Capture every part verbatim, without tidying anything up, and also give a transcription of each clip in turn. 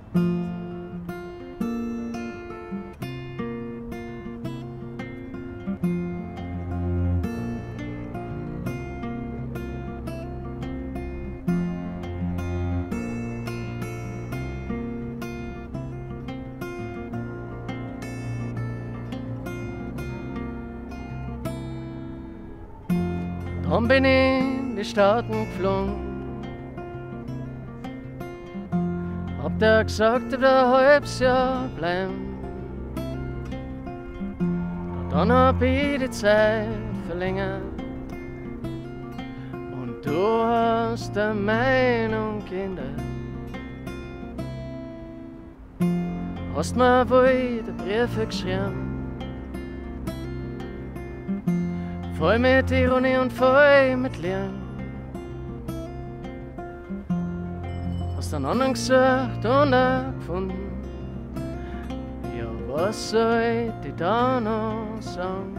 Dann bin ich in die Staaten geflogen. Hab der gesagt, ich will ein halbes Jahr bleiben. Dann hab ich die Zeit verlängert. Und du hast eine Meinung geändert. Hast mir wohl die Briefe geschrieben. Voll mit Ironie und voll mit Lehren. Hast einen anderen gesucht und auch gefunden. Ja, was soll ich da noch sagen?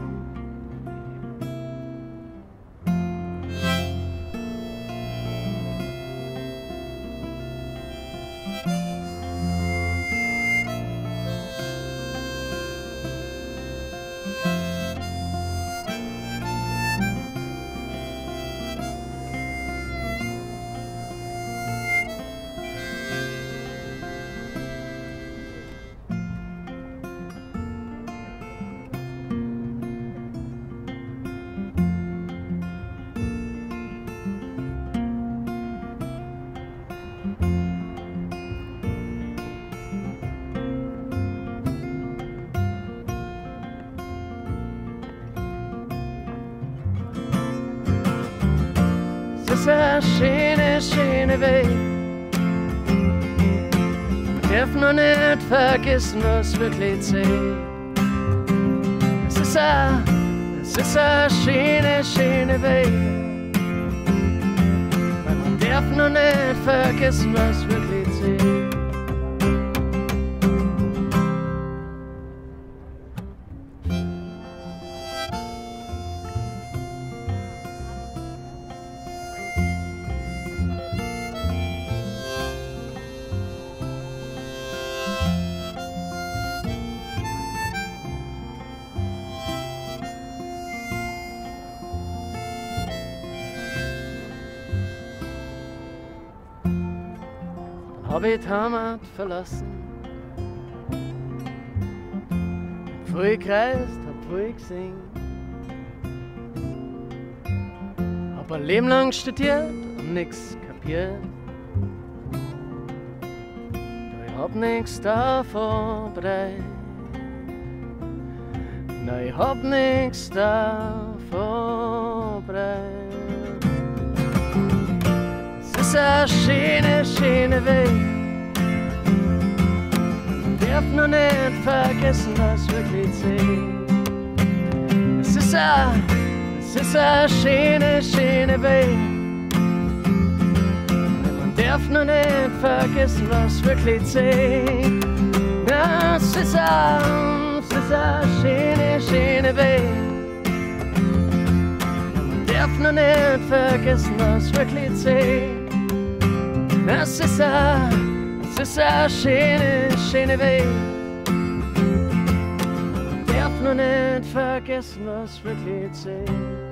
Es ist eine schöne, schöne Welt. Man darf noch nicht vergessen, was wirklich zählt. Es ist eine, es ist eine schöne, schöne Welt. Man darf noch nicht vergessen, was wirklich zählt. Hab ich die Heimat verlassen, hab viel gereist, hab viel gesehen, hab ein Leben lang studiert und nix kapiert. Doch ich hab nix davon bereit, nein, ich hab nix davon bereit. Es ist eine schöne, schöne Welt. Man darf noch nicht vergessen, was wirklich zählt. Es ist eine, es ist eine schöne, schöne Welt. Man darf noch nicht vergessen, was wirklich zählt. Ja, es ist eine, es ist eine schöne, schöne Welt. Man darf noch nicht vergessen, was wirklich zählt. Es ist eine, es ist eine schöne, schöne Welt. Man darf noch nicht vergessen, was wirklich zählt.